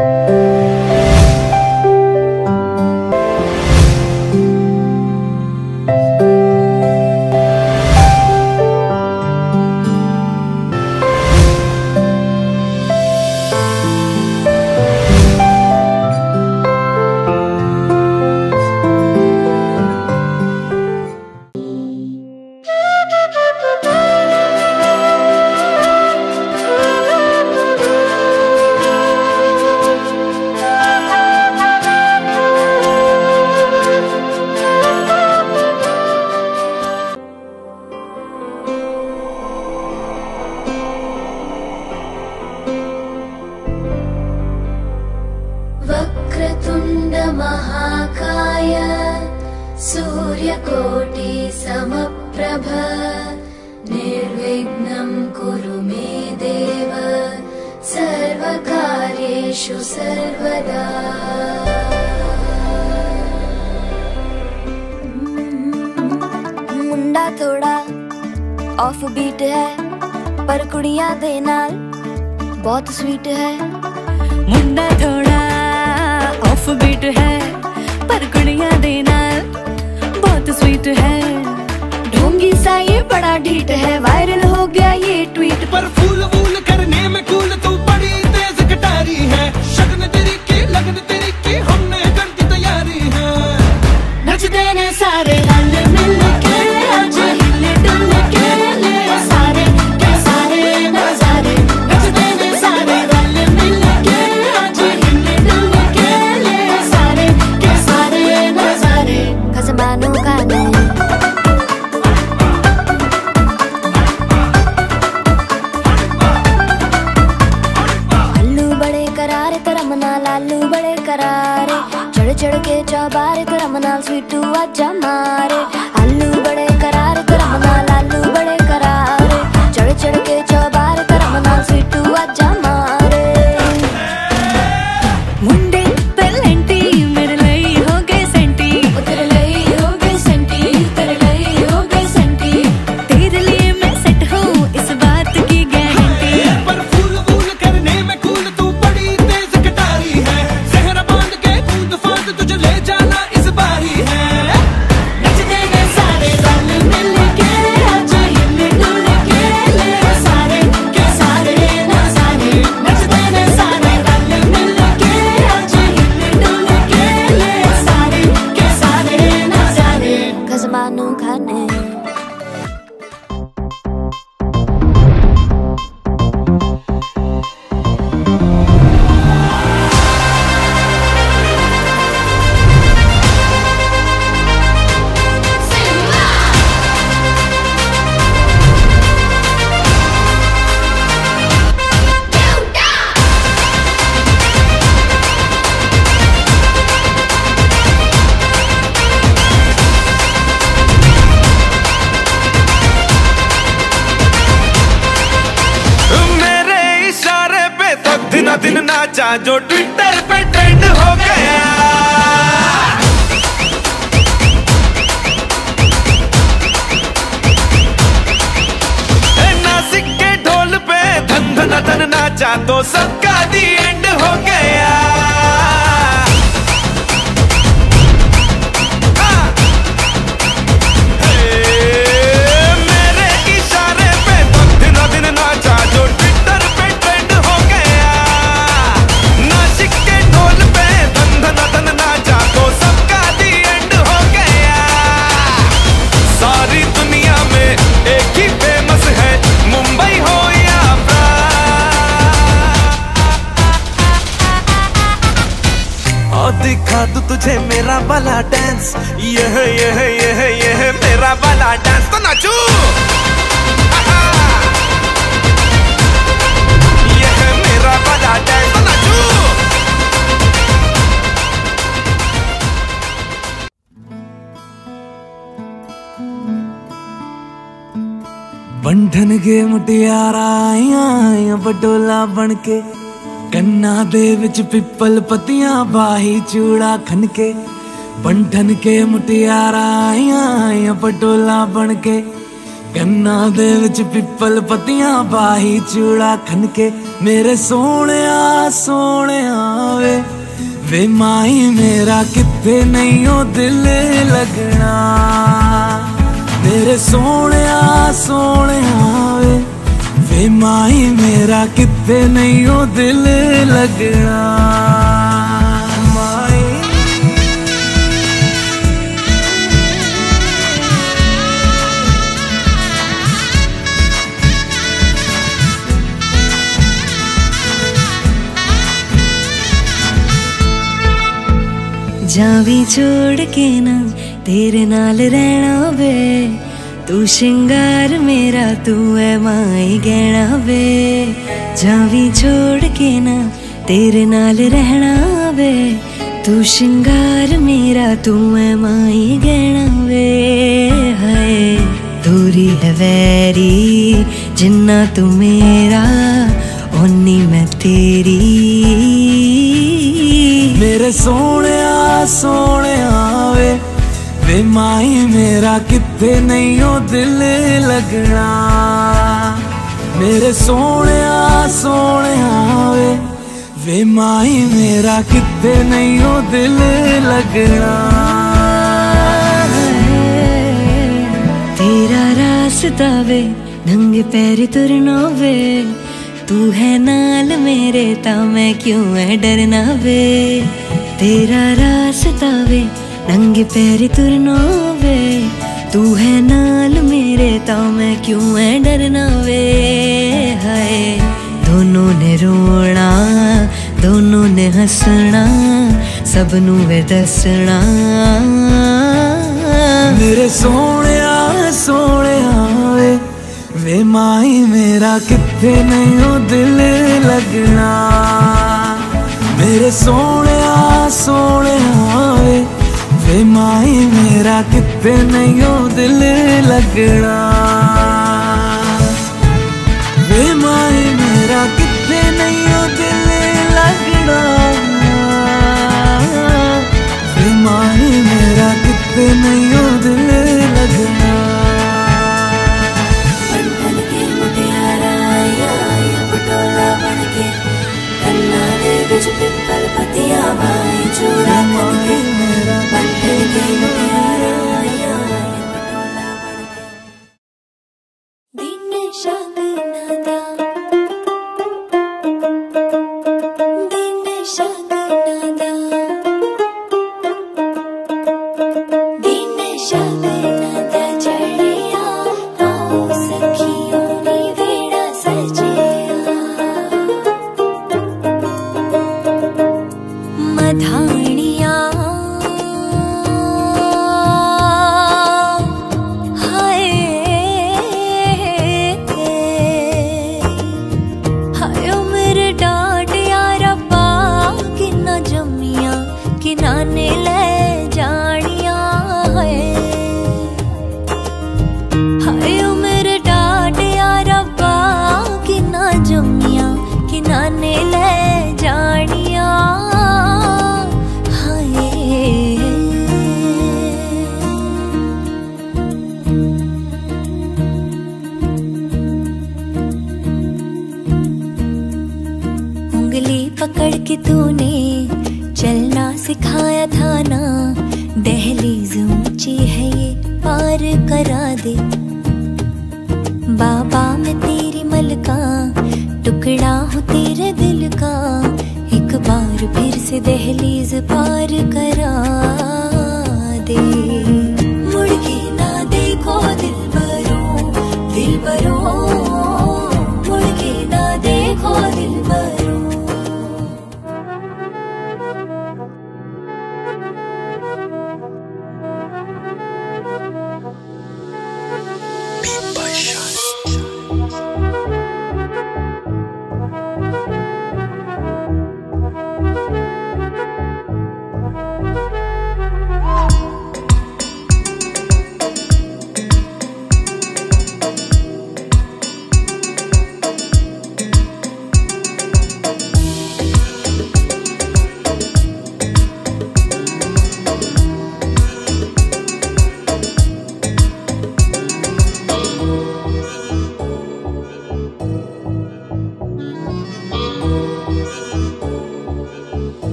वक्रतुण्ड महाकाय सूर्यकोटि समप्रभ निर्विघ्नं कुरु मे देव सर्वकार्येषु सर्वदा। मुंडा थोड़ा ऑफ बीट है पर कुड़ियां दे नाल बहुत स्वीट है। मुंडा थोड़ा ऑफ बीट है पर कुड़ियां दे नाल बहुत स्वीट है। ढोंगी सा ये बड़ा ढीठ है, वायरल हो गया ये ट्वीट पर फूल वूल करने में कूल तू बड़ी तेज कटारी है। शगन तेरी की लगन तेरी की हमने कर दी तैयारी है। नचते ने सारे रल मिल के आज हिले डुल के ले सारे के सारे नजारे। नचते ने सारे रल मिल के आज हिले डुल के ले सारे के सारे नजारे। खसमानों का नहीं लालू बड़े करारे चढ़ चढ़ के चौबारे तो रमनाल स्वीटू आजा मारे। आलू बड़े करारे तो रमनाल लालू बड़े करारे चढ़ चढ़ के चौबारे तो रमनाल स्वीटू आजा मारे। मुंडे पेलेंटी मेरे लई हो गए सेंटी, तेरे लई हो गए सेंटी, तेरे लई हो गए सेंटी। तेरे लिए मैं सेट हूँ इस बात की गारंटी। पर फूल वूल करने में कूल तू बड़ी तेज कटारी है। जहरा बांध के कूद फांद तुझे ले जाना इस बारी है। नचते ने सारे रल मिल के आज हिले डुल के ले सारे के सारे नजारे। नचते ने सारे रल मिल के आज हिले डुल के ले सारे के सारे नजारे। खजमानू खाने मेरे इशारे पे तो दिन दिन नाचा जो ट्विटर पे ट्रेंड हो गया। नासिक के ढोल पे धन धन धन नाचा तो सबका दी एंड हो गया। मेरे इशारे पे तो दिन दिन नाचा जो ट्विटर पे ट्रेंड हो गया। नासिक के ढोल पे धन धन धन नाचा तो सबका दी एंड हो गया। सारी दुनिया में एक ही फेमस है, मुंबई हो या और दिखा दूं तुझे मेरा वाला डांस। ये मेरा वाला डांस तो नाचू। ये मेरा वाला डांस तो नाचू। बंधन के मुटियारा आया बडोला बनके। कन्ना दे विच पिपल पतियां बाही चूड़ा खनके। बंधन के मुटियारा आया बडोला बनके। कन्ना दे विच पिपल पतियां बाही चूड़ा खनके। मेरे सोहणिया सोहणिया वे माई मेरा किथे नहीं ओ दिल लगना मेरे सोने सोने वे माई मेरा किथे नहीं ओ दिल लगना जावी छोड़ के ना तेरे नाल रहना वे तू शिंगार मेरा तू है माई गहना वे जावी छोड़ के ना तेरे नाल रहना वे तू शिंगार मेरा तू है माई गहना वे हाय दूरी है वैरी जिन्ना तू मेरा ओनी मैं तेरी मेरे सोने सोने वे माई मेरा किथे नहीं ओ दिल लगना मेरे सोने सोने वे माई मेरा किथे नहीं ओ दिल लगना तेरा रास्ता वे नंगे पैर तुरना वे तू है नाल मेरे ता मैं क्यों है डरना वे तेरा रास्ता वे नंगे पैर तुरना वे तू है नाल मेरे ता मैं क्यों है डरना वे हाय दोनों ने रोना दोनों ने हंसना सबनू वे दसना मेरे सोने सोने वे माई मेरा किथे नहीं ओ दिल लगना मेरे सोने सोने वे माई मेरा किथे नहीं ओ दिल लगना वे माई मेरा किथे नहीं ओ दिल लगना वे माई मेरा किथे नहीं ओ दिल लगना पिपल पतिया भाई चूड़ा करके मेरा बंधन के मुटियारा दिन शगनादा दिन शगनादा दिन शगनादा चढ़िया आओ सखियों ने वेड़ा सजिया मधानिया हाय हाय मेरे डाट यारा पा किन्ना जमिया किनाने ले जानिया है हाय मेरे डाट यारा पा किन्ना जमिया किनाने ले जानिया पकड़ के तूने चलना सिखाया था ना दहलीज ऊंची है ये पार करा दे बाबा मैं तेरी मलका टुकड़ा हूँ तेरे दिल का एक बार फिर से दहलीज पार करा दे